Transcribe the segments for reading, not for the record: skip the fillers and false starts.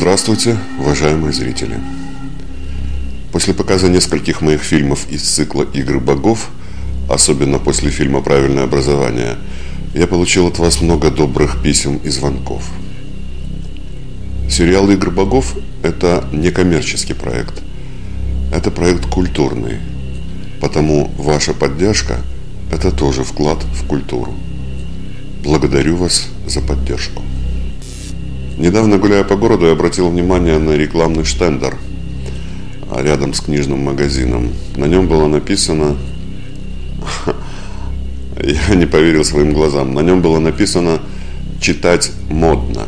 Здравствуйте, уважаемые зрители! После показа нескольких моих фильмов из цикла «Игры богов», особенно после фильма «Правильное образование», я получил от вас много добрых писем и звонков. Сериал «Игры богов» – это не коммерческий проект, это проект культурный, потому ваша поддержка – это тоже вклад в культуру. Благодарю вас за поддержку. Недавно, гуляя по городу, я обратил внимание на рекламный штендер рядом с книжным магазином. На нем было написано... Я не поверил своим глазам. На нем было написано «Читать модно».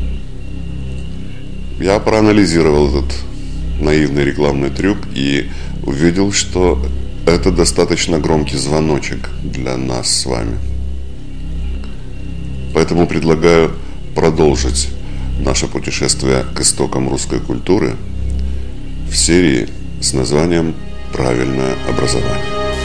Я проанализировал этот наивный рекламный трюк и увидел, что это достаточно громкий звоночек для нас с вами. Поэтому предлагаю продолжить наше путешествие к истокам русской культуры в серии с названием «Правильное образование».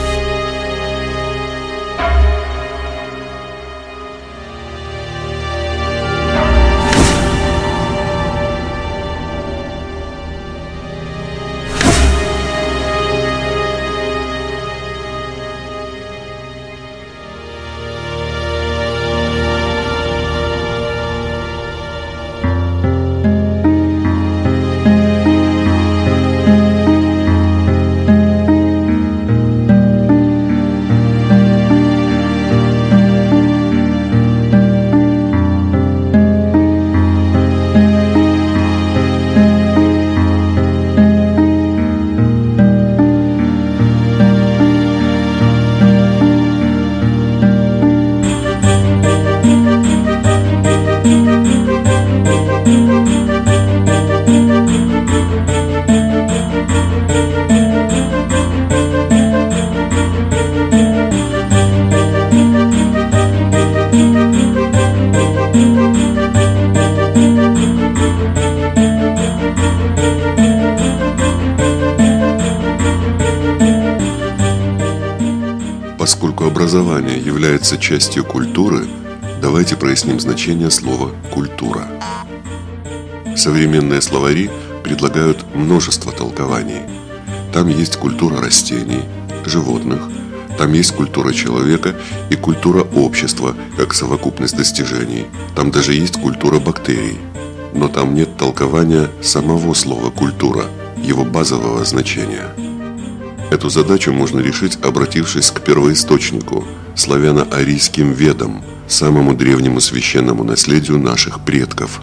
Поскольку образование является частью культуры, давайте проясним значение слова «культура». Современные словари предлагают множество толкований. Там есть культура растений, животных, там есть культура человека и культура общества, как совокупность достижений. Там даже есть культура бактерий. Но там нет толкования самого слова «культура», его базового значения. Эту задачу можно решить, обратившись к первоисточнику, славяно-арийским ведам, самому древнему священному наследию наших предков.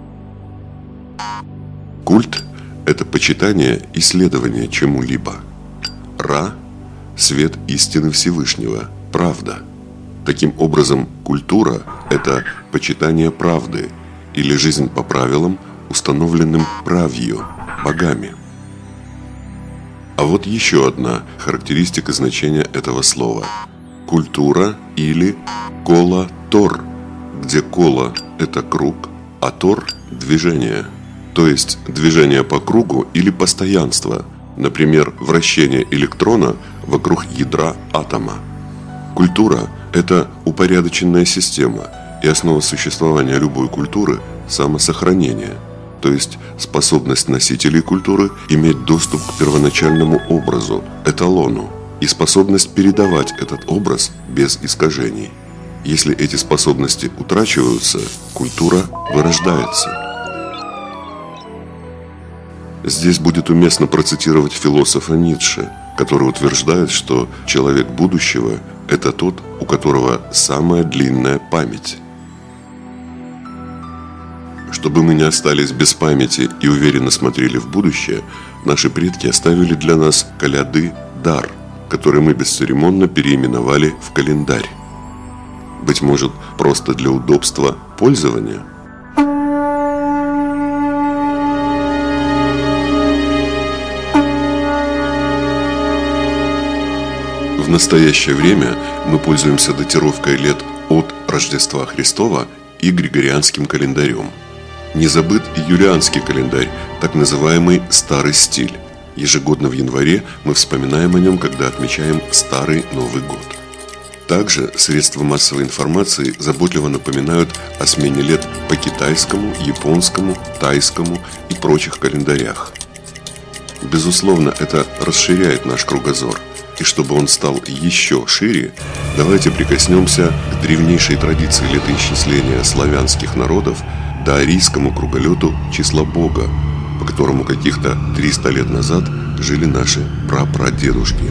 Культ – это почитание и следование чему-либо. Ра – свет истины Всевышнего, правда. Таким образом, культура – это почитание правды или жизнь по правилам, установленным правью, богами. А вот еще одна характеристика значения этого слова. Культура или кола-тор, где кола – это круг, а тор – движение. То есть движение по кругу или постоянство, например, вращение электрона вокруг ядра атома. Культура – это упорядоченная система, и основа существования любой культуры – самосохранение. То есть способность носителей культуры иметь доступ к первоначальному образу, эталону, и способность передавать этот образ без искажений. Если эти способности утрачиваются, культура вырождается. Здесь будет уместно процитировать философа Ницше, который утверждает, что человек будущего – это тот, у которого самая длинная память. Чтобы мы не остались без памяти и уверенно смотрели в будущее, наши предки оставили для нас коляды дар, который мы бесцеремонно переименовали в календарь. Быть может, просто для удобства пользования? В настоящее время мы пользуемся датировкой лет от Рождества Христова и Григорианским календарем. Не забыт и юлианский календарь, так называемый «старый стиль». Ежегодно в январе мы вспоминаем о нем, когда отмечаем Старый Новый год. Также средства массовой информации заботливо напоминают о смене лет по китайскому, японскому, тайскому и прочих календарях. Безусловно, это расширяет наш кругозор. И чтобы он стал еще шире, давайте прикоснемся к древнейшей традиции летоисчисления славянских народов, доарийскому круголету числа Бога, по которому каких-то 300 лет назад жили наши прапрадедушки.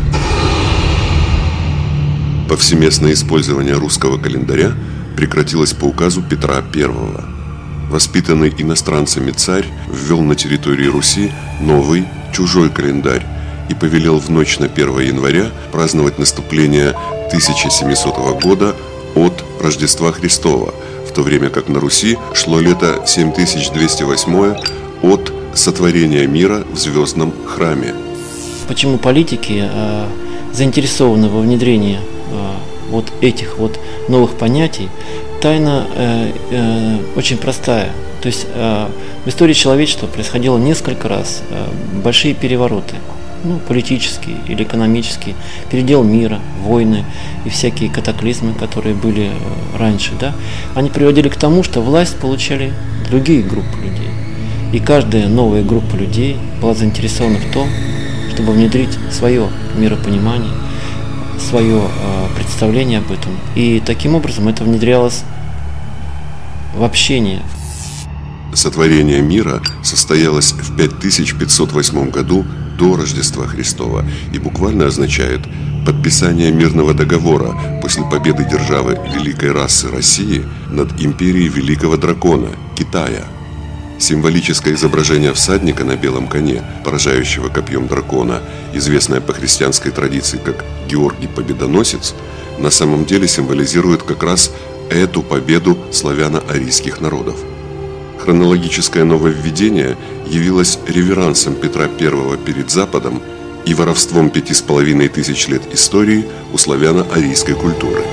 Повсеместное использование русского календаря прекратилось по указу Петра I. Воспитанный иностранцами царь ввел на территории Руси новый, чужой календарь и повелел в ночь на 1 января праздновать наступление 1700 года от Рождества Христова, в то время как на Руси шло лето 7208 от сотворения мира в звездном храме. Почему политики заинтересованы во внедрении вот этих вот новых понятий? Тайна очень простая. То есть в истории человечества происходило несколько раз большие перевороты, политические или экономические, передел мира, войны и всякие катаклизмы, которые были раньше, да, они приводили к тому, что власть получали другие группы людей. И каждая новая группа людей была заинтересована в том, чтобы внедрить свое миропонимание, свое представление об этом. И таким образом это внедрялось в общение. Сотворение мира состоялось в 5508 году до Рождества Христова и буквально означает подписание мирного договора после победы державы великой расы России над империей великого дракона Китая. Символическое изображение всадника на белом коне, поражающего копьем дракона, известное по христианской традиции как Георгий Победоносец, на самом деле символизирует как раз эту победу славяно-арийских народов. Хронологическое нововведение явилось реверансом Петра I перед Западом и воровством 5500 лет истории у славяно-арийской культуры.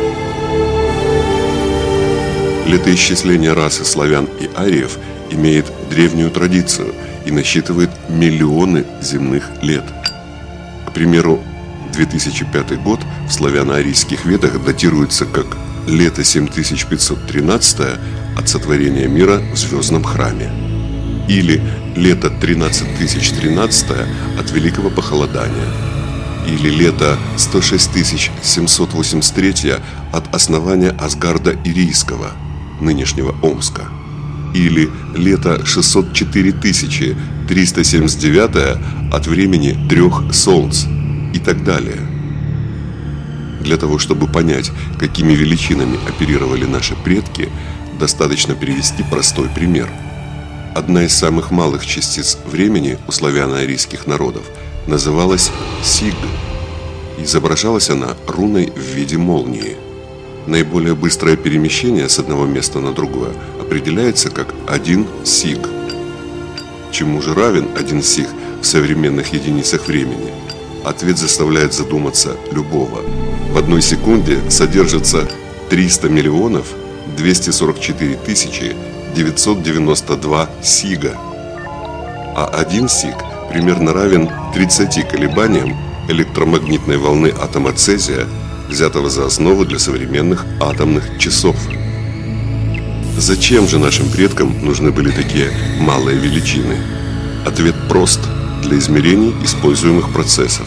Летоисчисление расы славян и ариев имеет древнюю традицию и насчитывает миллионы земных лет. К примеру, 2005 год в славяно-арийских ведах датируется как лето 7513 от сотворения мира в звездном храме, или лето 13013 от великого похолодания, или лето 106783 от основания Асгарда Ирийского, нынешнего Омска, или лето 604379 от времени 3 солнц и так далее. Для того, чтобы понять, какими величинами оперировали наши предки, достаточно привести простой пример. Одна из самых малых частиц времени у славяно-арийских народов называлась Сиг. Изображалась она руной в виде молнии. Наиболее быстрое перемещение с одного места на другое определяется как 1 сиг. Чему же равен 1 сиг в современных единицах времени? Ответ заставляет задуматься любого. В 1 секунде содержится 300 миллионов 244 тысячи 992 сига. А 1 сиг примерно равен 30 колебаниям электромагнитной волны атома цезия, взятого за основу для современных атомных часов. Зачем же нашим предкам нужны были такие малые величины? Ответ прост: для измерений используемых процессов.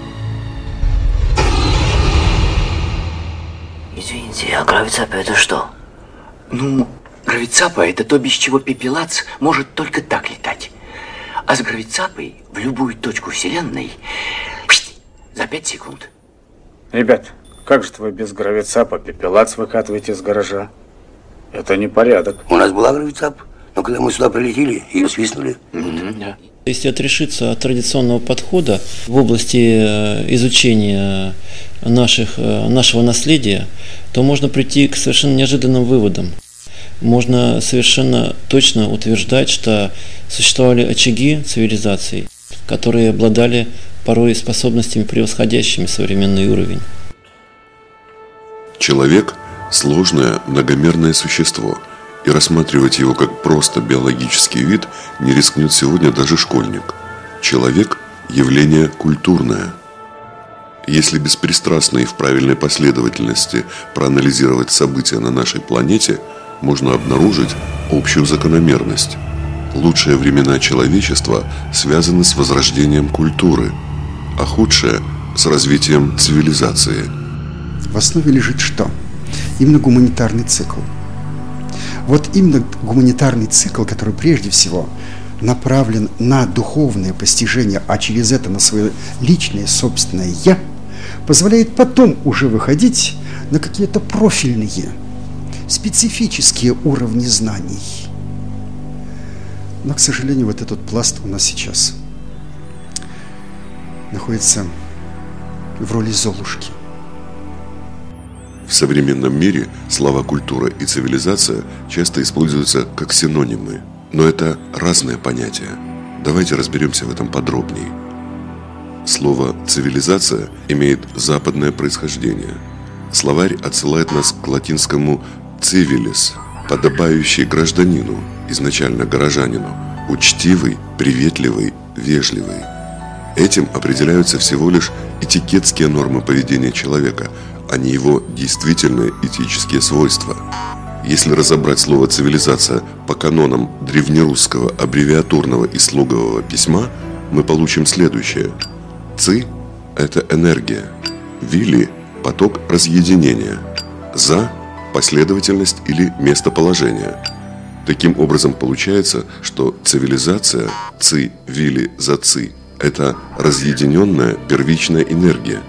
Извините, а гравицапа это что? Гравицапа это то, без чего пепелац может только так летать. А с гравицапой в любую точку Вселенной за 5 секунд. Ребят, как же вы без гравицапа пепелац выкатываете из гаража? Это непорядок. У нас была гравицапа, но когда мы сюда прилетели, ее свистнули. Да. Если отрешиться от традиционного подхода в области изучения нашего наследия, то можно прийти к совершенно неожиданным выводам. Можно совершенно точно утверждать, что существовали очаги цивилизаций, которые обладали порой способностями, превосходящими современный уровень. Человек – сложное, многомерное существо, и рассматривать его как просто биологический вид не рискнет сегодня даже школьник. Человек – явление культурное. Если беспристрастно и в правильной последовательности проанализировать события на нашей планете, можно обнаружить общую закономерность. Лучшие времена человечества связаны с возрождением культуры, а худшие – с развитием цивилизации. В основе лежит что? Именно гуманитарный цикл. Вот именно гуманитарный цикл, который прежде всего направлен на духовное постижение, а через это на свое личное собственное «я», позволяет потом уже выходить на какие-то профильные, специфические уровни знаний. Но, к сожалению, вот этот пласт у нас сейчас находится в роли Золушки. В современном мире слова «культура» и «цивилизация» часто используются как синонимы, но это разные понятия. Давайте разберемся в этом подробнее. Слово «цивилизация» имеет западное происхождение. Словарь отсылает нас к латинскому «civilis», подобающий гражданину, изначально горожанину, учтивый, приветливый, вежливый. Этим определяются всего лишь этикетские нормы поведения человека, а не его действительные этические свойства. Если разобрать слово «цивилизация» по канонам древнерусского аббревиатурного и слогового письма, мы получим следующее. «Ци» – это энергия, «вили» – поток разъединения, «за» – последовательность или местоположение. Таким образом, получается, что цивилизация «ци», «вили», «за», «ци» – это разъединенная первичная энергия.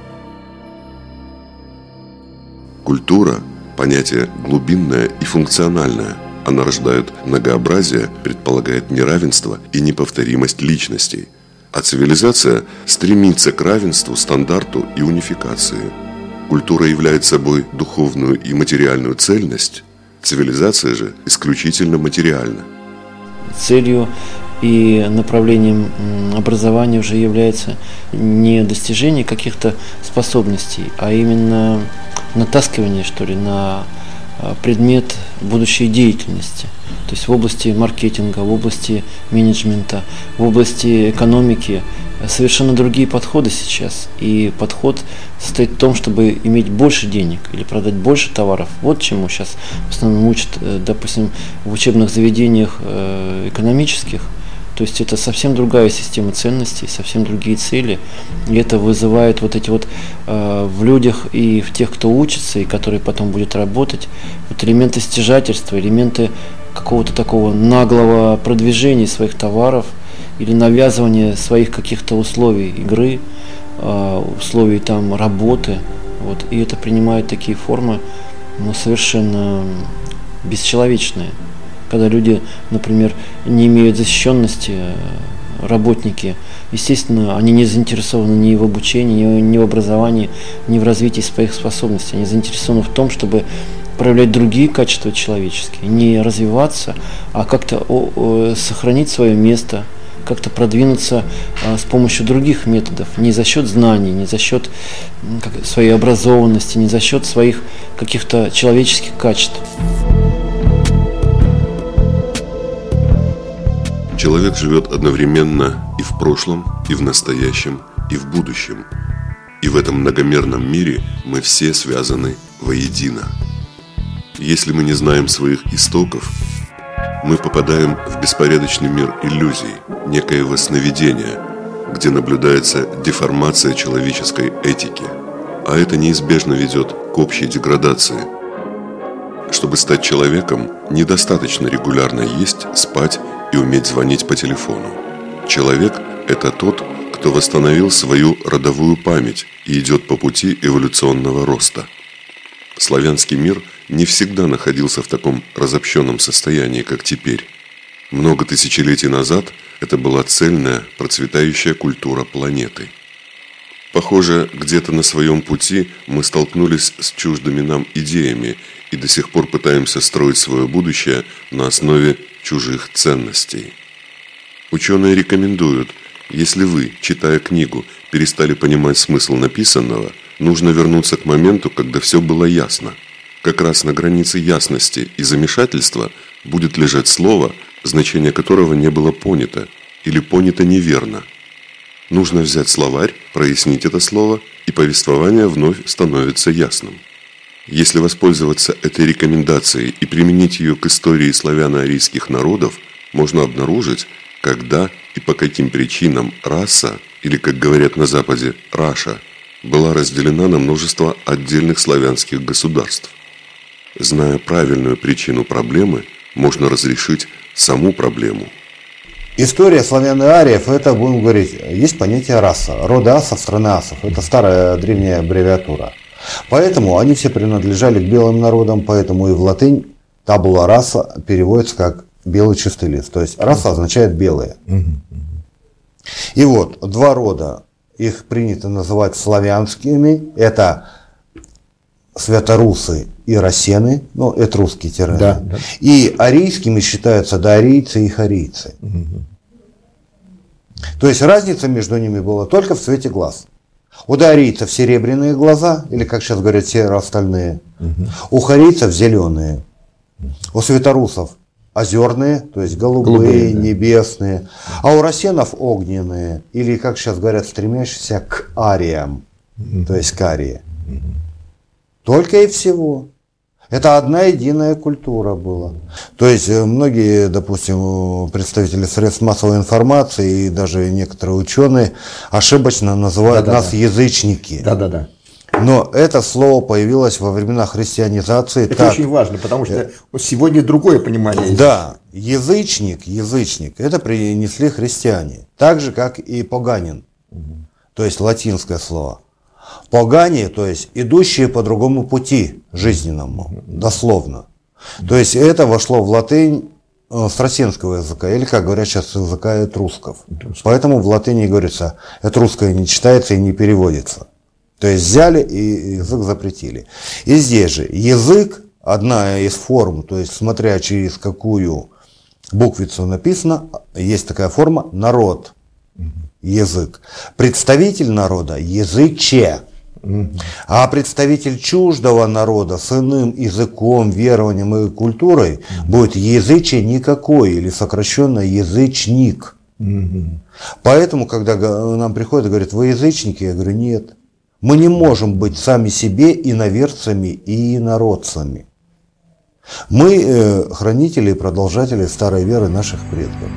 Культура – понятие глубинное и функциональное. Она рождает многообразие, предполагает неравенство и неповторимость личностей. А цивилизация стремится к равенству, стандарту и унификации. Культура является собой духовную и материальную цельность, цивилизация же исключительно материальна. Целью и направлением образования уже является не достижение каких-то способностей, а именно натаскивание, что ли, на предмет будущей деятельности. То есть в области маркетинга, в области менеджмента, в области экономики совершенно другие подходы сейчас. И подход состоит в том, чтобы иметь больше денег или продать больше товаров. Вот чему сейчас в основном учат, допустим, в учебных заведениях экономических. То есть это совсем другая система ценностей, совсем другие цели. И это вызывает вот эти вот в людях и в тех, кто учится, и который потом будет работать, вот элементы стяжательства, элементы какого-то такого наглого продвижения своих товаров или навязывания своих каких-то условий игры, условий там работы. Вот. И это принимает такие формы, ну, совершенно бесчеловечные. Когда люди, например, не имеют защищенности, работники, естественно, они не заинтересованы ни в обучении, ни в образовании, ни в развитии своих способностей. Они заинтересованы в том, чтобы проявлять другие качества человеческие, не развиваться, а как-то сохранить свое место, как-то продвинуться с помощью других методов, не за счет знаний, не за счет своей образованности, не за счет своих каких-то человеческих качеств. Человек живет одновременно и в прошлом, и в настоящем, и в будущем. И в этом многомерном мире мы все связаны воедино. Если мы не знаем своих истоков, мы попадаем в беспорядочный мир иллюзий, некоего сновидения, где наблюдается деформация человеческой этики, а это неизбежно ведет к общей деградации. Чтобы стать человеком, недостаточно регулярно есть, спать и уметь звонить по телефону. Человек – это тот, кто восстановил свою родовую память и идет по пути эволюционного роста. Славянский мир не всегда находился в таком разобщенном состоянии, как теперь. Много тысячелетий назад это была цельная, процветающая культура планеты. Похоже, где-то на своем пути мы столкнулись с чуждыми нам идеями и до сих пор пытаемся строить свое будущее на основе чужих ценностей. Ученые рекомендуют, если вы, читая книгу, перестали понимать смысл написанного, нужно вернуться к моменту, когда все было ясно. Как раз на границе ясности и замешательства будет лежать слово, значение которого не было понято или понято неверно. Нужно взять словарь, прояснить это слово и повествование вновь становится ясным. Если воспользоваться этой рекомендацией и применить ее к истории славяно-арийских народов, можно обнаружить, когда и по каким причинам раса, или, как говорят на Западе, раша, была разделена на множество отдельных славянских государств. Зная правильную причину проблемы, можно разрешить саму проблему. История славяно-ариев, это, будем говорить, есть понятие раса. Роды асов, страны асов. Это старая древняя аббревиатура. Поэтому они все принадлежали к белым народам, поэтому и в латынь табула раса переводится как белый чистый лист. То есть раса означает белые. И вот два рода, их принято называть славянскими. Это святорусы и рассены, ну, это русский термин. Да, да. И арийскими считаются доарийцы и харийцы. То есть разница между ними была только в цвете глаз. У доарийцев серебряные глаза, или, как сейчас говорят, серо-стальные. У харийцев зеленые. У святорусов озерные, то есть голубые, да. Небесные. А у рассенов огненные, или, как сейчас говорят, стремящиеся к ариям, то есть к арии. Только и всего. Это одна единая культура была. То есть многие, допустим, представители средств массовой информации и даже некоторые ученые ошибочно называют нас язычники. Да. Но это слово появилось во времена христианизации. Это очень важно, потому что сегодня другое понимание. Да, язычник, это принесли христиане. Так же, как и поганин, то есть латинское слово. Погане, то есть идущие по другому пути жизненному, дословно. То есть это вошло в латынь с росинского языка, или, как говорят сейчас, с языка этрусков. Поэтому в латыни говорится, этрусское не читается и не переводится. То есть взяли и язык запретили. И здесь же язык, одна из форм, то есть смотря через какую буквицу написано, есть такая форма народ. Язык. Представитель народа – языче. А представитель чуждого народа с иным языком, верованием и культурой будет языче никакой, или сокращенно язычник. Поэтому, когда нам приходят и говорят, вы язычники, я говорю, нет. Мы не можем быть сами себе иноверцами и инородцами. Мы хранители и продолжатели старой веры наших предков.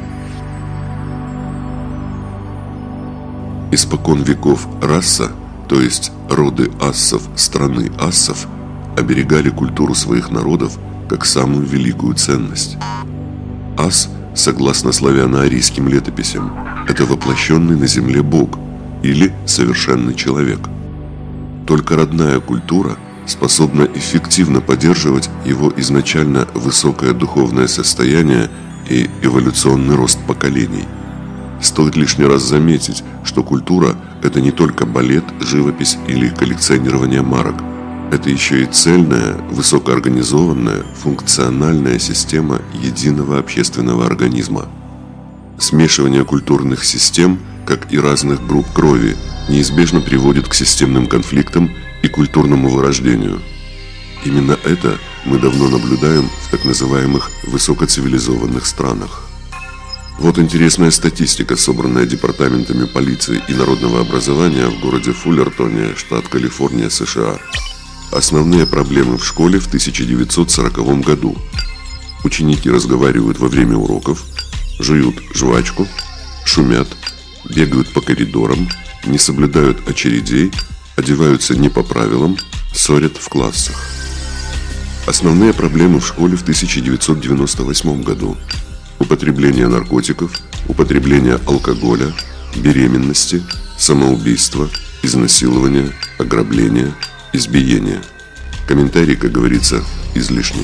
Испокон веков раса, то есть роды ассов страны ассов, оберегали культуру своих народов как самую великую ценность. Ас, согласно славяно-арийским летописям, это воплощенный на земле Бог или совершенный человек. Только родная культура способна эффективно поддерживать его изначально высокое духовное состояние и эволюционный рост поколений. Стоит лишний раз заметить, что культура – это не только балет, живопись или коллекционирование марок. Это еще и цельная, высокоорганизованная, функциональная система единого общественного организма. Смешивание культурных систем, как и разных групп крови, неизбежно приводит к системным конфликтам и культурному вырождению. Именно это мы давно наблюдаем в так называемых высокоцивилизованных странах. Вот интересная статистика, собранная департаментами полиции и народного образования в городе Фуллертоне, штат Калифорния, США. Основные проблемы в школе в 1940 году. Ученики разговаривают во время уроков, жуют жвачку, шумят, бегают по коридорам, не соблюдают очередей, одеваются не по правилам, ссорят в классах. Основные проблемы в школе в 1998 году. Употребление наркотиков, употребление алкоголя, беременности, самоубийство, изнасилование, ограбление, избиение. Комментарий, как говорится, излишний.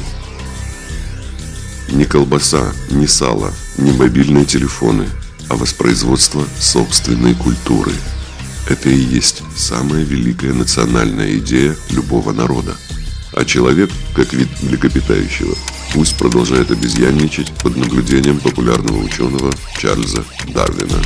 Ни колбаса, ни сало, ни мобильные телефоны, а воспроизводство собственной культуры. Это и есть самая великая национальная идея любого народа. А человек, как вид млекопитающего, пусть продолжает обезьянничать под наблюдением популярного ученого Чарльза Дарвина.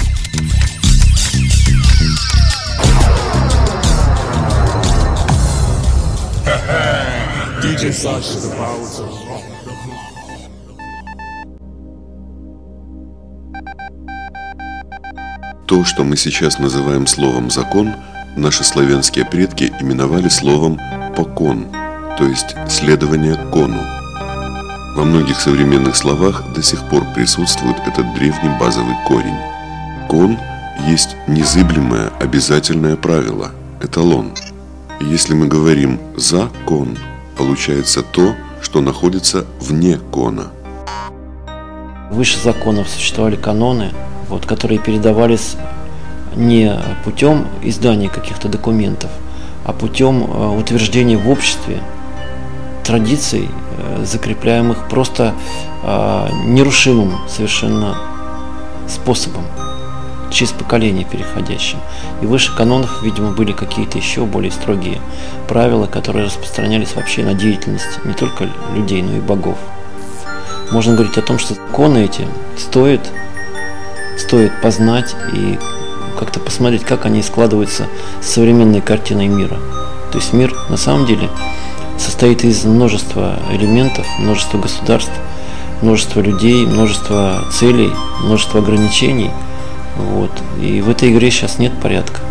То, что мы сейчас называем словом «закон», наши славянские предки именовали словом «покон», то есть следование кону. Во многих современных словах до сих пор присутствует этот древний базовый корень. Кон есть незыблемое обязательное правило, эталон. И если мы говорим «за кон», получается то, что находится вне кона. Выше законов существовали каноны, которые передавались не путем издания каких-то документов, а путем утверждения в обществе традиций, закрепляемых просто нерушимым совершенно способом, через поколение переходящим. И выше канонов, видимо, были какие-то еще более строгие правила, которые распространялись вообще на деятельность не только людей, но и богов. Можно говорить о том, что законы эти стоит познать и как-то посмотреть, как они складываются с современной картиной мира. То есть мир на самом деле состоит из множества элементов, множества государств, множества людей, множества целей, множества ограничений. И в этой игре сейчас нет порядка.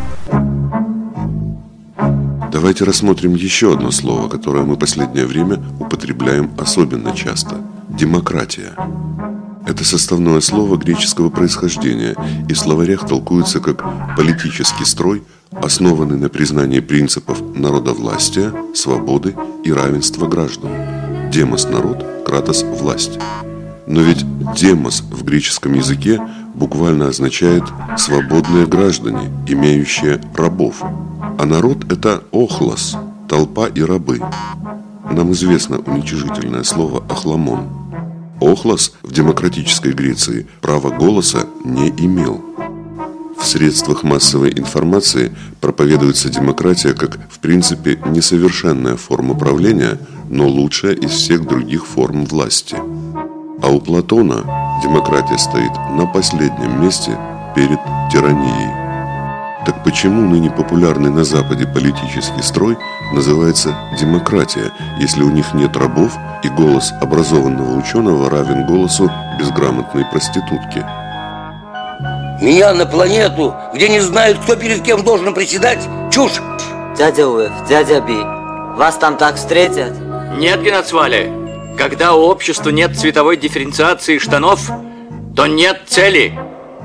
Давайте рассмотрим еще одно слово, которое мы в последнее время употребляем особенно часто – демократия. Это составное слово греческого происхождения и в словарях толкуется как политический строй, основанный на признании принципов народовластия, свободы и равенства граждан. Демос – народ, кратос – власть. Но ведь демос в греческом языке буквально означает «свободные граждане, имеющие рабов». А народ – это охлос, толпа и рабы. Нам известно уничижительное слово «охламон». Охлос в демократической Греции права голоса не имел. В средствах массовой информации проповедуется демократия как, в принципе, несовершенная форма правления, но лучшая из всех других форм власти. А у Платона демократия стоит на последнем месте перед тиранией. Так почему ныне популярный на Западе политический строй называется демократия, если у них нет рабов и голос образованного ученого равен голосу безграмотной проститутки? Меня на планету, где не знают, кто перед кем должен приседать? Чушь! Дядя Уэф, дядя Би, вас там так встретят? Нет, Геноцвале. Когда у общества нет цветовой дифференциации штанов, то нет цели.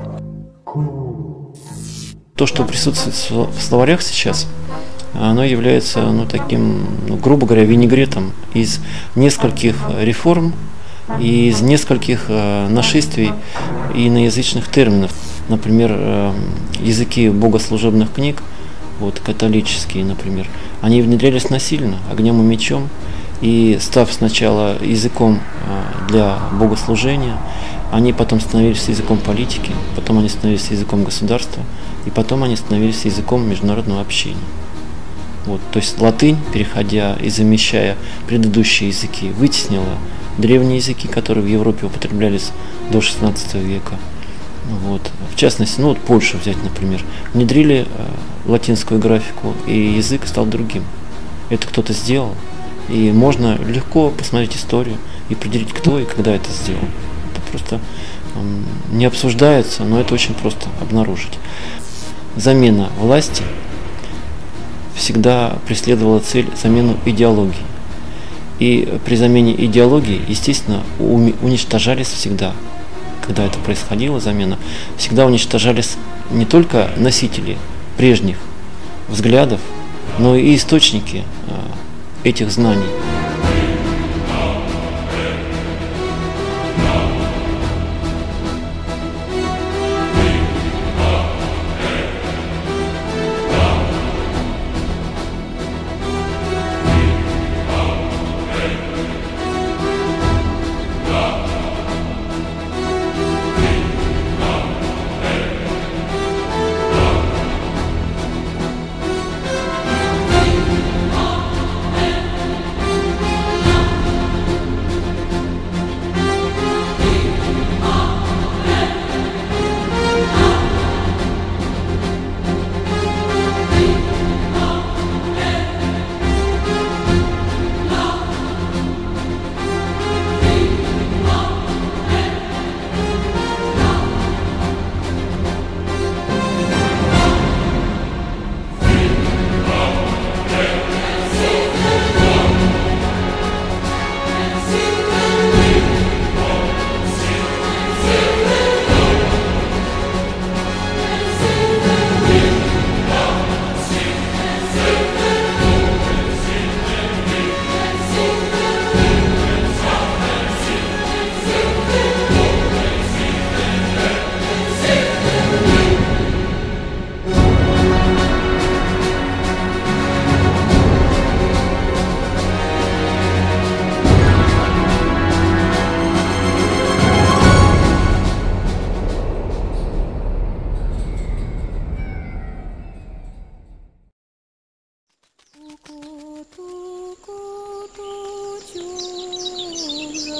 То, что присутствует в словарях сейчас, оно является, таким, грубо говоря, винегретом из нескольких реформ и из нескольких нашествий иноязычных терминов. Например, языки богослужебных книг, католические, например, они внедрялись насильно, огнем и мечом, и став сначала языком для богослужения, они потом становились языком политики, потом они становились языком государства, и потом они становились языком международного общения. То есть латынь, переходя и замещая предыдущие языки, вытеснила древние языки, которые в Европе употреблялись до XVI века. В частности, Польшу взять, например, внедрили латинскую графику, и язык стал другим. Это кто-то сделал, и можно легко посмотреть историю и определить, кто и когда это сделал. Это просто не обсуждается, но это очень просто обнаружить. Замена власти всегда преследовала цель замену идеологии. И при замене идеологии, естественно, уничтожались всегда, когда это происходило, замена, всегда уничтожались не только носители прежних взглядов, но и источники этих знаний.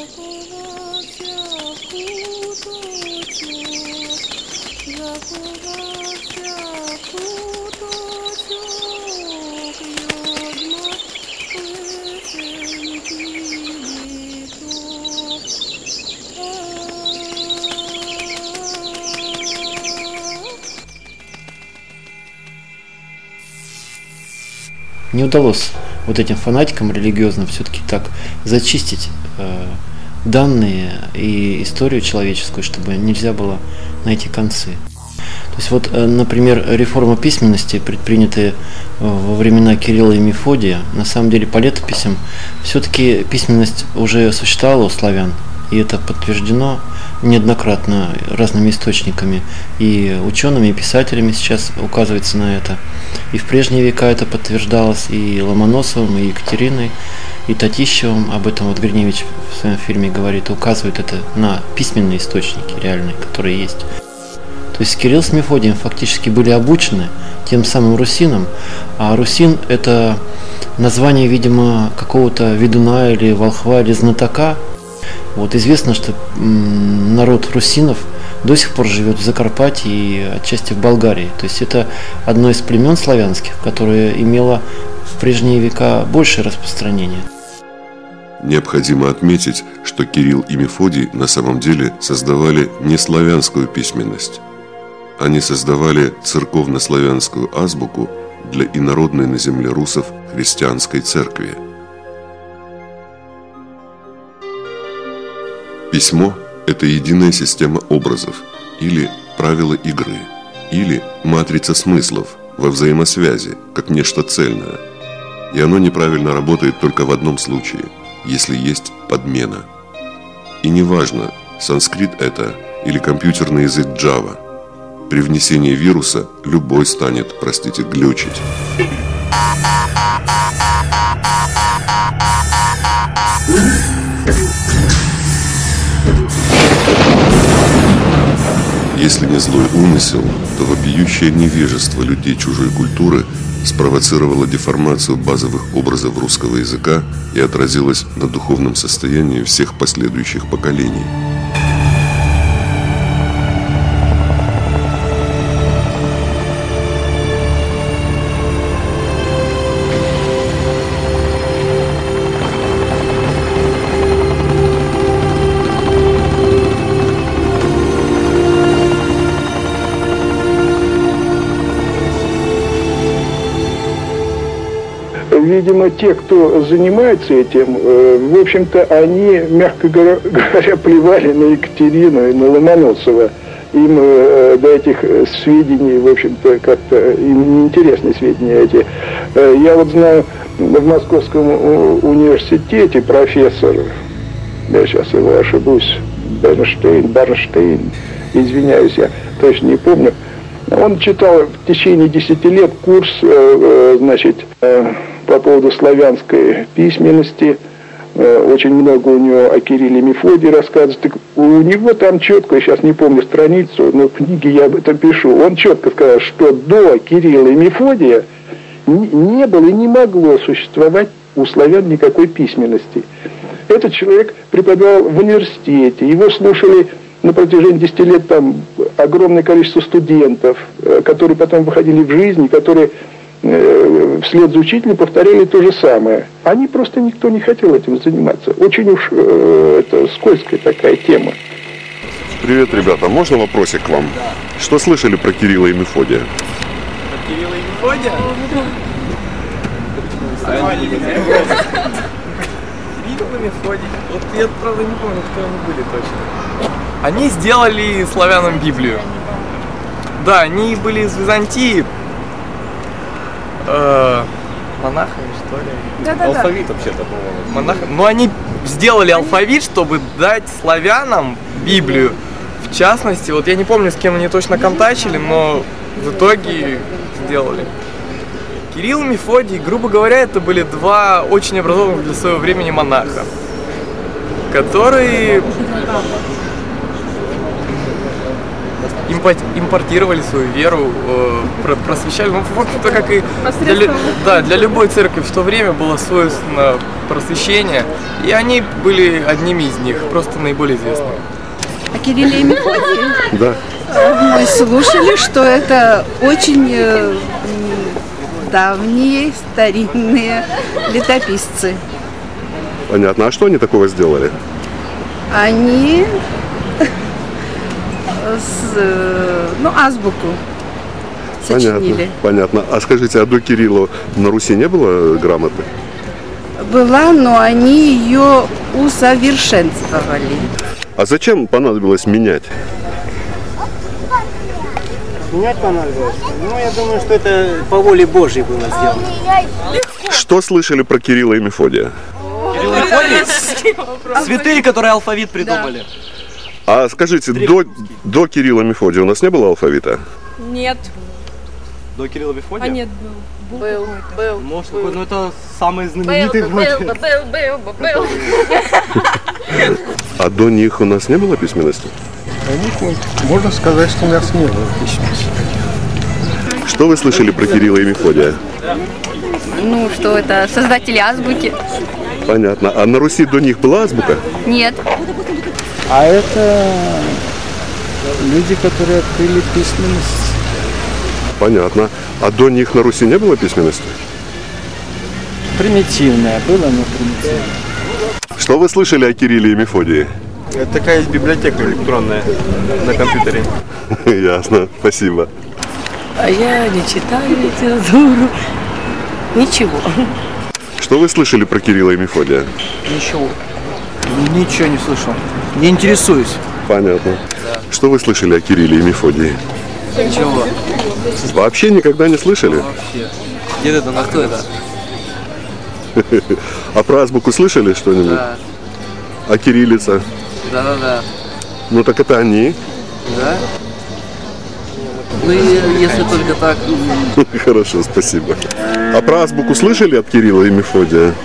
Не удалось вот этим фанатикам религиозным все-таки так зачистить данные и историю человеческую, чтобы нельзя было найти концы. То есть вот, например, реформа письменности, предпринятая во времена Кирилла и Мефодия, на самом деле по летописям все-таки письменность уже существовала у славян, и это подтверждено неоднократно разными источниками, и учеными, и писателями сейчас указывается на это. И в прежние века это подтверждалось и Ломоносовым, и Екатериной, и Татищевым. Об этом вот Гриневич в своем фильме говорит, указывает это на письменные источники реальные, которые есть. То есть Кирилл с Мефодием фактически были обучены тем самым русинам, а русин – это название, видимо, какого-то ведуна или волхва или знатока. Вот известно, что народ русинов до сих пор живет в Закарпатье и отчасти в Болгарии. То есть это одно из племен славянских, которое имело в прежние века большее распространение. Необходимо отметить, что Кирилл и Мефодий на самом деле создавали не славянскую письменность. Они создавали церковно-славянскую азбуку для инородной на земле русов христианской церкви. Письмо – это единая система образов, или правила игры, или матрица смыслов во взаимосвязи, как нечто цельное. И оно неправильно работает только в одном случае, если есть подмена. И неважно, санскрит это или компьютерный язык Java. При внесении вируса любой станет, простите, глючить. Если не злой умысел, то вопиющее невежество людей чужой культуры спровоцировало деформацию базовых образов русского языка и отразилось на духовном состоянии всех последующих поколений. Видимо, те, кто занимается этим, в общем-то, они, мягко говоря, плевали на Екатерину и на Ломоносова. Им до этих сведений, в общем-то, как-то им неинтересны сведения эти. Я вот знаю, в Московском университете профессор, я сейчас его ошибусь, Бернштейн, извиняюсь, я точно не помню, он читал в течение 10 лет курс, значит, по поводу славянской письменности. Очень много у него о Кирилле и Мефодии рассказывает. Так у него там четко, я сейчас не помню страницу, но в книге я об этом пишу, он четко сказал, что до Кирилла и Мефодия не было и не могло существовать у славян никакой письменности. Этот человек преподавал в университете, его слушали на протяжении 10 лет там огромное количество студентов, которые потом выходили в жизнь, которые вслед за учителем повторяли то же самое. Они просто никто не хотел этим заниматься. Очень уж это скользкая такая тема. Привет, ребята. Можно вопросик к вам? Что слышали про Кирилла и Мефодия? Про Кирилла и Мефодия? Кирилл и Мефодий. Вот я, правда, не помню, кто они были точно. Они сделали славянам Библию. Да, они были из Византии. Монахами, что ли? Да-да-да. Алфавит вообще-то, по-моему. Монахами. Но они сделали алфавит, чтобы дать славянам Библию. В частности, вот я не помню, с кем они точно контачили, но в итоге сделали. Кирилл и Мефодий, грубо говоря, это были два очень образованных для своего времени монаха, которые... импортировали свою веру, просвещали. Ну, в общем-то, как и для любой церкви в то время было свойственно просвещение, и они были одними из них, просто наиболее известными. О Кирилле и Мефодии? Да. Мы слушали, что это очень давние, старинные летописцы. Понятно. А что они такого сделали? Они азбуку сочинили. Понятно. А скажите, а до Кирилла на Руси не было грамоты? Была, но они ее усовершенствовали. А зачем понадобилось менять? Менять понадобилось? Ну, я думаю, что это по воле Божьей было сделано. Что слышали про Кирилла и Мефодия? Кирилл и Мефодий? Святые, которые алфавит придумали. А скажите, до Кирилла и Мефодия у нас не было алфавита? Нет. До Кирилла и Мефодия? А нет, был. Может, ну это самый знаменитый был. А до них у нас не было письменности? Можно сказать, что у нас не было письменности. Что вы слышали про Кирилла и Мефодия? Ну, что это создатели азбуки. Понятно. А на Руси до них была азбука? Нет. А это люди, которые открыли письменность. Понятно. А до них на Руси не было письменности? Примитивная была, но примитивная. Что вы слышали о Кирилле и Мефодии? Это такая есть библиотека электронная на компьютере. Ясно. Спасибо. А я не читаю литературу. Ничего. Что вы слышали про Кирилла и Мефодия? Ничего. Ничего не слышал. Не интересуюсь. Понятно. Что вы слышали о Кирилле и Мефодии? Ничего. Вообще никогда не слышали? Вообще. Где это? А кто это? А про азбуку слышали что-нибудь? Да. А кириллица? Да. Ну так это они? Да? Ну, если только так. Хорошо, спасибо. А про азбуку слышали от Кирилла и Мефодия?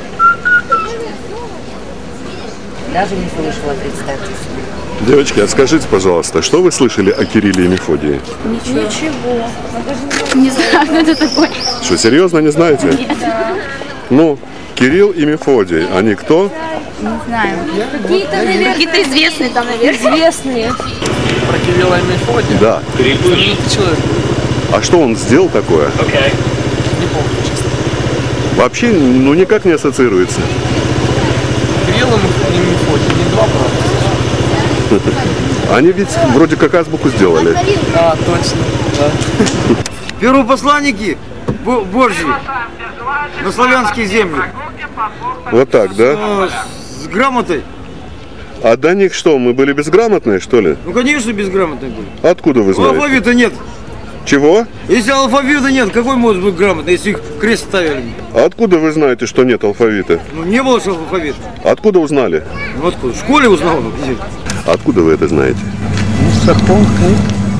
Даже не слышала, представьте себе. Девочки, а скажите, пожалуйста, что вы слышали о Кирилле и Мефодии? Ничего. Не знаю, кто это такой. Что, серьезно не знаете? Нет. Ну, Кирилл и Мефодий, они кто? Не знаю. Какие-то известные там, наверное. Известные. Про Кирилла и Мефодия? Да. Знаменитый человек. А что он сделал такое? Не помню, честно. Вообще, ну никак не ассоциируется. Кирилл и Мефодий, не два брата. Они ведь вроде как азбуку сделали. Да, точно. Да. Первопосланники Божьи на славянские земли. Вот так, да? С грамотой. А до них что, мы были безграмотные, что ли? Ну, конечно, безграмотные были. Откуда вы знаете? Алфавита нет. Чего? Если алфавита нет, какой может быть грамотный, если их крест ставили? А откуда вы знаете, что нет алфавита? Ну, не было же алфавита. Откуда узнали? Ну, откуда? В школе узнал. Откуда вы это знаете? Из сахон книг.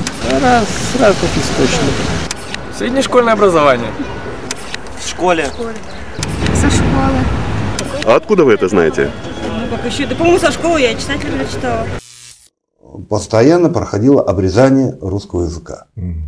С разных источников. Среднешкольное образование. В школе. Со школы. А откуда вы это знаете? Ну, как еще? Да, по-моему, со школы я читателя читала. Постоянно проходило обрезание русского языка.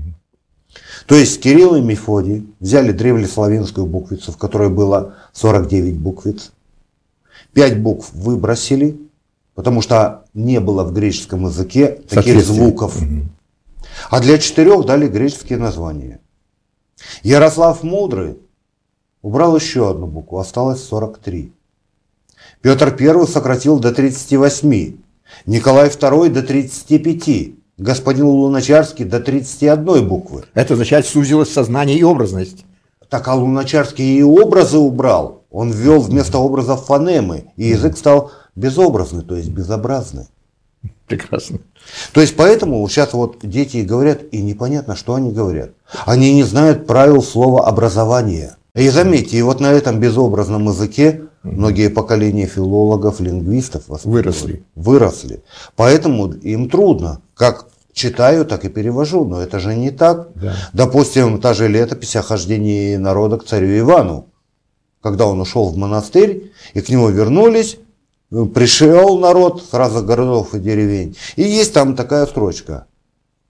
То есть Кирилл и Мефодий взяли древнеславянскую буквицу, в которой было 49 буквиц. 5 букв выбросили, потому что не было в греческом языке таких звуков. А для 4 дали греческие названия. Ярослав Мудрый убрал еще одну букву, осталось 43. Петр I сократил до 38. Николай II до 35. Господин Луначарский до 31 буквы. Это означает, сузилось сознание и образность. Так, а Луначарский и образы убрал. Он ввел вместо образов фонемы. И язык стал безобразный, то есть безобразный. Прекрасно. То есть поэтому сейчас вот дети говорят, и непонятно, что они говорят. Они не знают правил слова образования. И заметьте, и вот на этом безобразном языке многие поколения филологов, лингвистов выросли. Поэтому им трудно. Как читаю, так и перевожу. Но это же не так. Да. Допустим, та же летопись о хождении народа к царю Ивану. Когда он ушел в монастырь, и к нему вернулись, пришел народ с разных городов и деревень. И есть там такая строчка.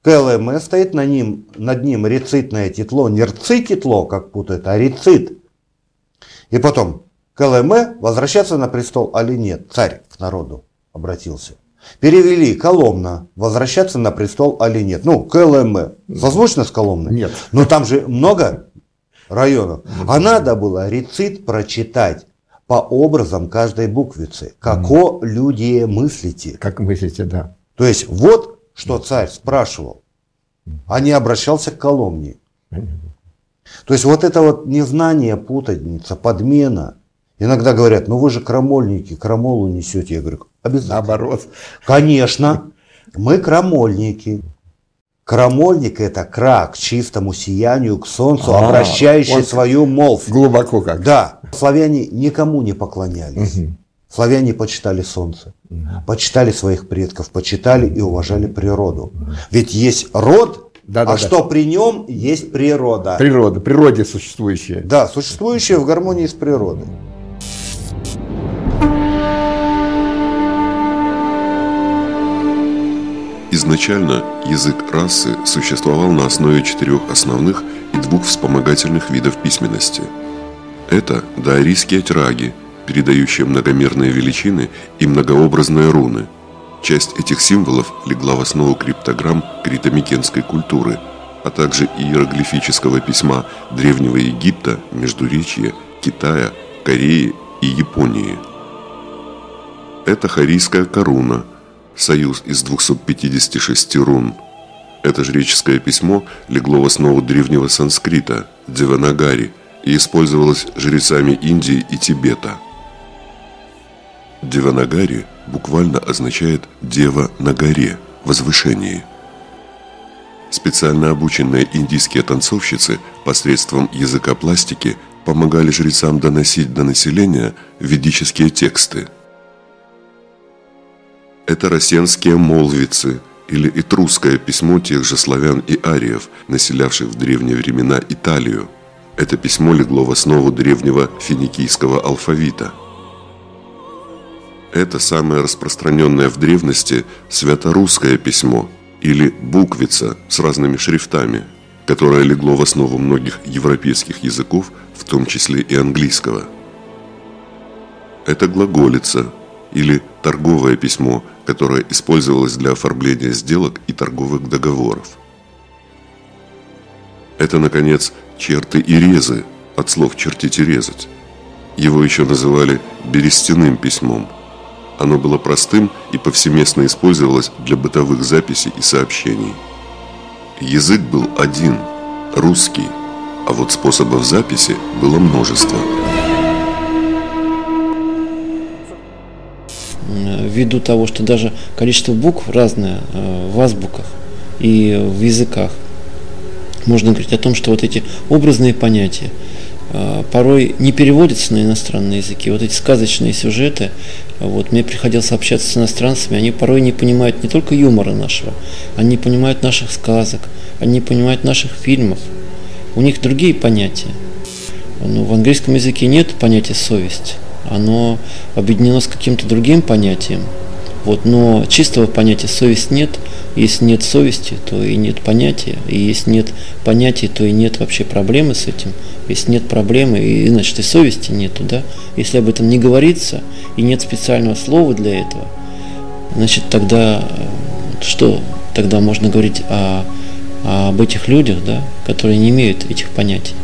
КЛМ стоит над ним рецитное титло, не рцититло, как путают, а рецит. И потом, КЛМ возвращаться на престол или нет? Царь к народу обратился. Перевели Коломна, возвращаться на престол или нет? Ну, КЛМ, созвучно с Коломной? Нет. Но там же много районов. А надо было рецит прочитать по образам каждой буквицы. Како люди мыслите. Как мыслите, да. То есть вот что царь спрашивал, а не обращался к Коломне. То есть вот это вот незнание, путаница, подмена. Иногда говорят, ну вы же крамольники, крамолу несете. Я говорю, обязательно. Наоборот. Конечно, мы крамольники. Крамольник — это к чистому сиянию, к солнцу, обращающий свою молвь. Глубоко как. Да. Славяне никому не поклонялись. Славяне почитали солнце, почитали своих предков, почитали и уважали природу. Ведь есть род, что при нем есть природа. Природе существующая. Да, существующая в гармонии с природой. Изначально язык расы существовал на основе 4 основных и 2 вспомогательных видов письменности. Это даорийские атраги, передающие многомерные величины и многообразные руны. Часть этих символов легла в основу криптограмм крито-микенской культуры, а также иероглифического письма Древнего Египта, Междуречья, Китая, Кореи и Японии. Это харийская коруна, союз из 256 рун. Это жреческое письмо легло в основу древнего санскрита, деванагари, и использовалось жрецами Индии и Тибета. Деванагари буквально означает «дева на горе», «возвышение». Специально обученные индийские танцовщицы посредством языка пластики помогали жрецам доносить до населения ведические тексты. Это рассенские молвицы или этрусское письмо тех же славян и ариев, населявших в древние времена Италию. Это письмо легло в основу древнего финикийского алфавита. Это самое распространенное в древности святорусское письмо или буквица с разными шрифтами, которое легло в основу многих европейских языков, в том числе и английского. Это глаголица или торговое письмо, которое использовалось для оформления сделок и торговых договоров. Это, наконец, черты и резы, от слов «чертить» и «резать». Его еще называли берестяным письмом. Оно было простым и повсеместно использовалось для бытовых записей и сообщений. Язык был один – русский, а вот способов записи было множество. Ввиду того, что даже количество букв разное в азбуках и в языках, можно говорить о том, что вот эти образные понятия порой не переводятся на иностранные языки. Вот эти сказочные сюжеты, вот, мне приходилось общаться с иностранцами, они порой не понимают не только юмора нашего, они не понимают наших сказок, они не понимают наших фильмов. У них другие понятия. Но в английском языке нет понятия совесть. Оно объединено с каким-то другим понятием. Вот, но чистого понятия совесть нет. Если нет совести, то и нет понятия. И если нет понятия, то и нет вообще проблемы с этим. Если нет проблемы, и значит и совести нету, да? Если об этом не говорится, и нет специального слова для этого, значит тогда что? Тогда можно говорить об этих людях, да, которые не имеют этих понятий.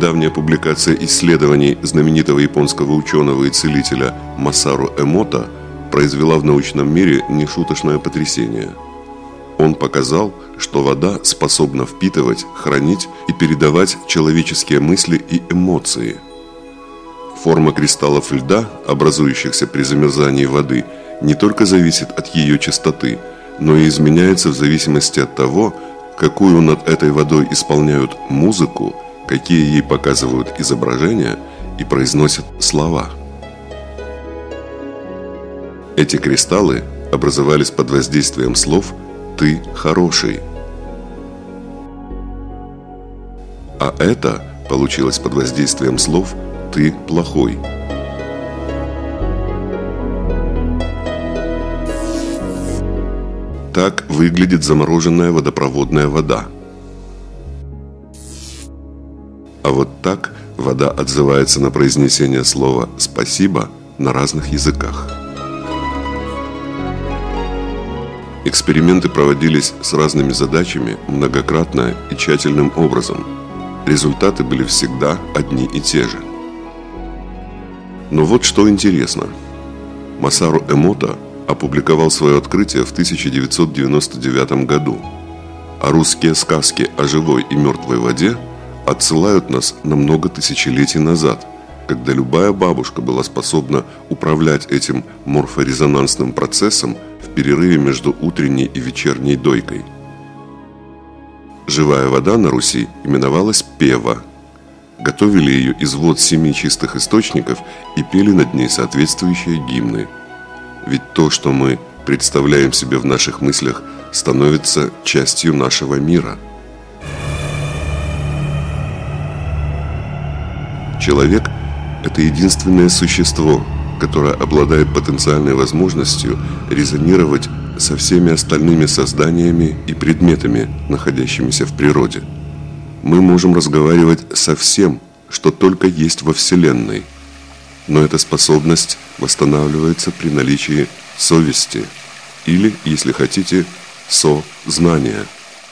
Недавняя публикация исследований знаменитого японского ученого и целителя Масару Эмото произвела в научном мире нешуточное потрясение. Он показал, что вода способна впитывать, хранить и передавать человеческие мысли и эмоции. Форма кристаллов льда, образующихся при замерзании воды, не только зависит от ее частоты, но и изменяется в зависимости от того, какую над этой водой исполняют музыку, какие ей показывают изображения и произносят слова. Эти кристаллы образовались под воздействием слов «ты хороший». А это получилось под воздействием слов «ты плохой». Так выглядит замороженная водопроводная вода. А вот так вода отзывается на произнесение слова «спасибо» на разных языках. Эксперименты проводились с разными задачами многократно и тщательным образом. Результаты были всегда одни и те же. Но вот что интересно. Масару Эмото опубликовал свое открытие в 1999 году, а русские сказки о живой и мертвой воде отсылают нас на много тысячелетий назад, когда любая бабушка была способна управлять этим морфорезонансным процессом в перерыве между утренней и вечерней дойкой. Живая вода на Руси именовалась пева. Готовили ее из вод 7 чистых источников и пели над ней соответствующие гимны. Ведь то, что мы представляем себе в наших мыслях, становится частью нашего мира. Человек – это единственное существо, которое обладает потенциальной возможностью резонировать со всеми остальными созданиями и предметами, находящимися в природе. Мы можем разговаривать со всем, что только есть во Вселенной. Но эта способность восстанавливается при наличии совести или, если хотите, сознания.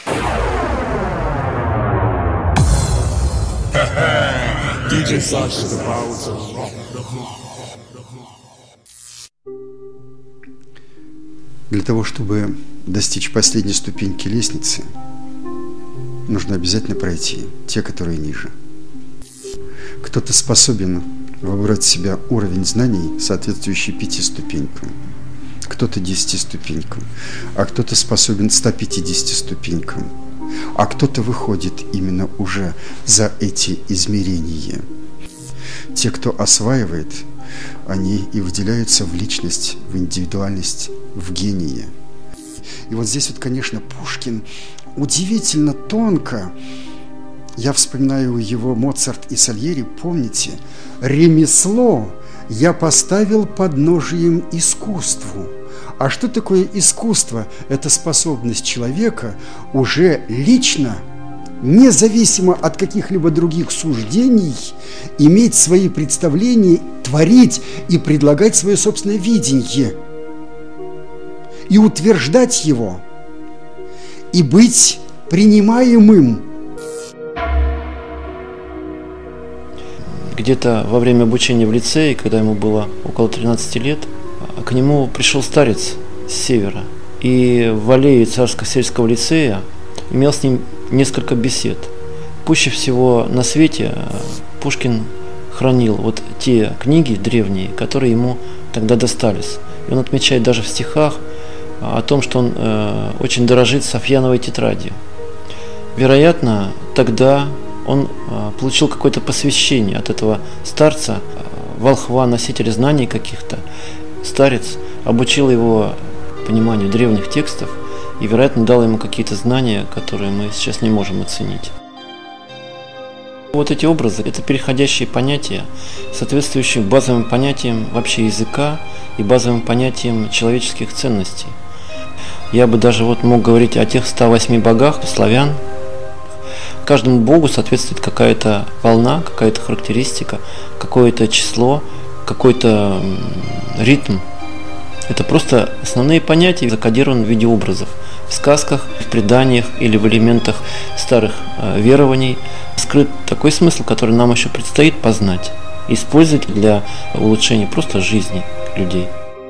Для того, чтобы достичь последней ступеньки лестницы, нужно обязательно пройти те, которые ниже. Кто-то способен выбрать в себя уровень знаний, соответствующий 5 ступенькам, кто-то 10 ступенькам, а кто-то способен 150 ступенькам, а кто-то выходит именно уже за эти измерения. Те, кто осваивает, они и выделяются в личность, в индивидуальность, в гения. И вот здесь вот, конечно, Пушкин удивительно тонко. Я вспоминаю его Моцарт и Сальери, помните? «Ремесло я поставил подножием искусству». А что такое искусство? Это способность человека уже лично, независимо от каких-либо других суждений, иметь свои представления, творить и предлагать свое собственное видение, и утверждать его, и быть принимаемым. Где-то во время обучения в лицее, когда ему было около 13 лет, к нему пришел старец с севера. И в аллее Царско-сельского лицея имел с ним несколько бесед. Пуще всего на свете Пушкин хранил вот те книги древние, которые ему тогда достались. И он отмечает даже в стихах о том, что он очень дорожит Софьяновой тетрадью. Вероятно, тогда он получил какое-то посвящение от этого старца, волхва, носителя знаний каких-то. Старец обучил его пониманию древних текстов и, вероятно, дал ему какие-то знания, которые мы сейчас не можем оценить. Вот эти образы – это переходящие понятия, соответствующие базовым понятиям вообще языка и базовым понятиям человеческих ценностей. Я бы даже вот мог говорить о тех 108 богах славян. Каждому богу соответствует какая-то волна, какая-то характеристика, какое-то число, какой-то ритм. Это просто основные понятия, закодированы в виде образов. В сказках, в преданиях или в элементах старых верований скрыт такой смысл, который нам еще предстоит познать и использовать для улучшения просто жизни людей.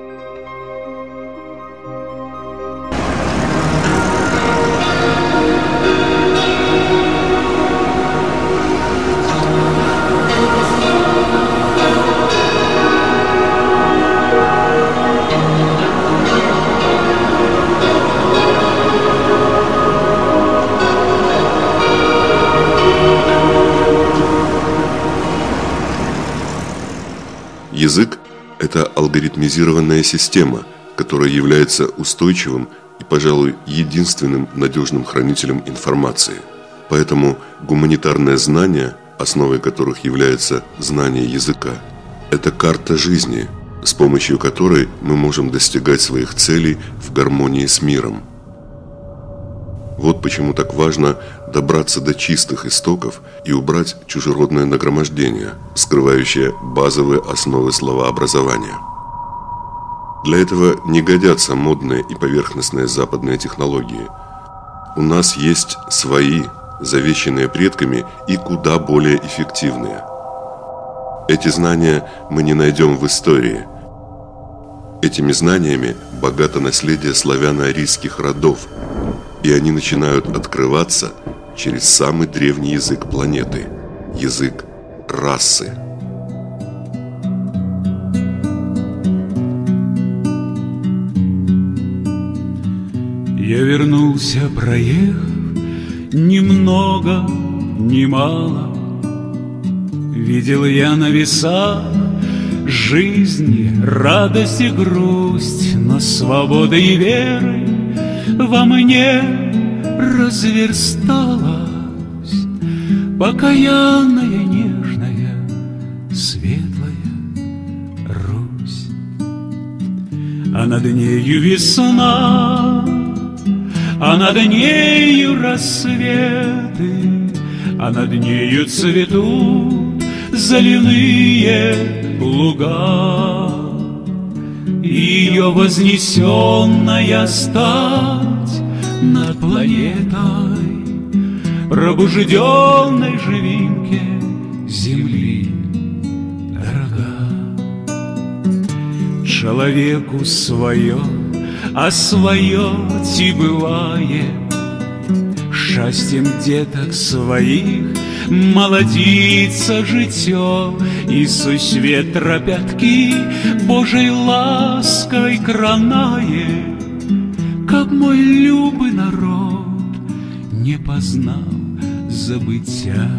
Язык – это алгоритмизированная система, которая является устойчивым и, пожалуй, единственным надежным хранителем информации. Поэтому гуманитарное знание, основой которых является знание языка, это карта жизни, с помощью которой мы можем достигать своих целей в гармонии с миром. Вот почему так важно добраться до чистых истоков и убрать чужеродное нагромождение, скрывающее базовые основы словообразования. Для этого не годятся модные и поверхностные западные технологии. У нас есть свои, завещанные предками и куда более эффективные. Эти знания мы не найдем в истории. Этими знаниями богато наследие славяно-арийских родов, и они начинают открываться через самый древний язык планеты – язык расы. Я вернулся, проехав немного, немало. Видел я на весах жизни радость и грусть, но свобода и веры во мне разверсталась, покаянная, нежная, светлая Русь. А над нею весна, а над нею рассветы, а над нею цветут заливные луга. Ее вознесенная стать над планетой, пробужденной живинке земли дорога. Человеку свое, а свое ти бывает, счастьем деток своих молодится житье, и суть ветра пятки Божьей лаской кранает, как мой любый народ не познал забытья.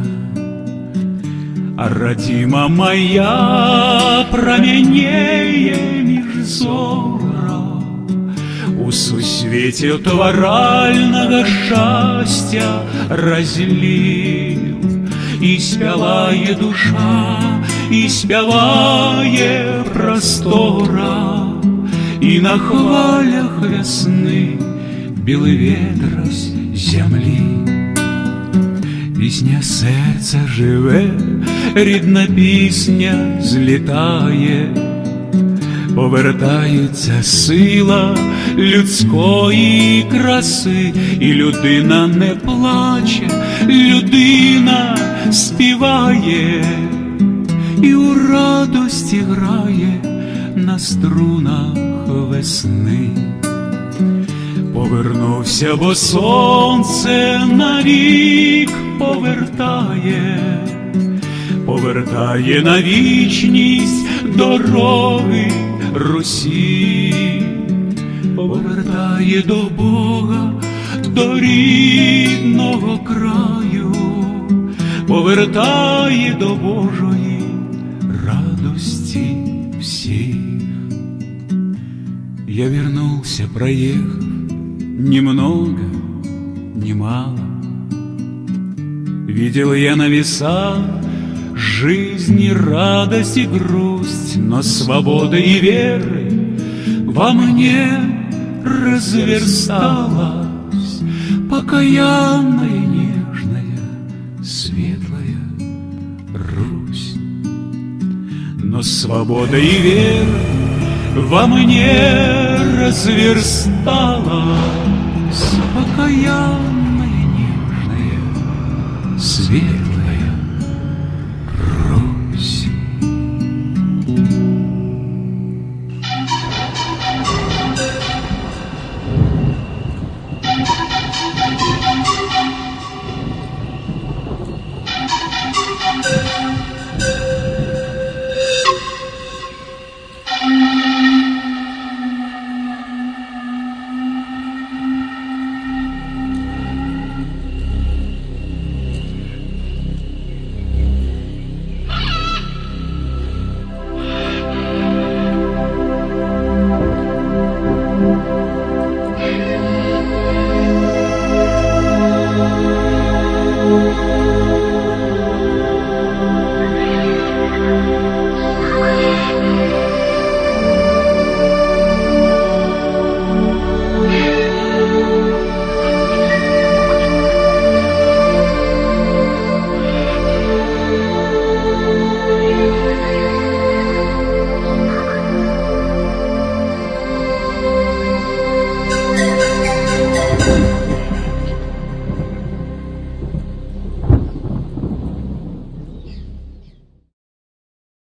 А родима моя променее меж зора, у сусветия творального счастья разлил, и спяває душа, и спяває простора, и на хвалях весны білий ветер з землі. Пісня серця живе, рідна пісня злітає, повертається сила людської краси, і людина не плаче, людина співає, і у радості грає на струнах весни. Повернувся, бо сонце навік повертає на вічність дороги Русі, повертає до Бога, до рідного краю, повертає до Божої радості всіх. Я вернулся, проехав немного, немало. Видел я на весах жизни радость и грусть, но свобода и веры во мне разверсталась, покаянная, нежная, светлая Русь. Но свобода и вера вам не разверсталась покаянная нежная свет.